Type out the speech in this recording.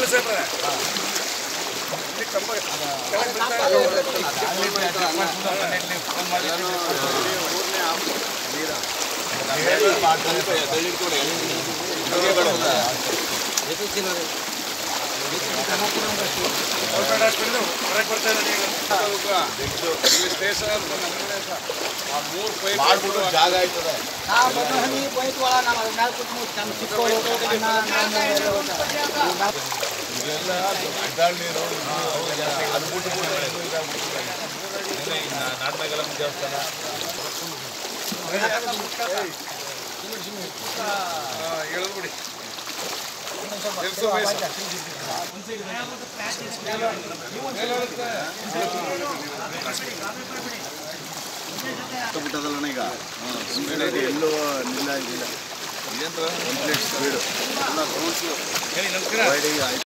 ಜಾಗ ಆಯ್ತದೆ ನಾಟನಗಲಂ ದೇವಸ್ಥಾನ ಹೇಳಬಿಡಿ ಬಿಟ್ಟದಲ್ಲ ಈಗ ಸ್ಪೀಡ್ ಎಲ್ಲೂ ನಿಲ್ಲ ಇದಿಲ್ಲ ಕಂಪ್ಲೀಟ್ ಸ್ಪೀಡು ಎಲ್ಲ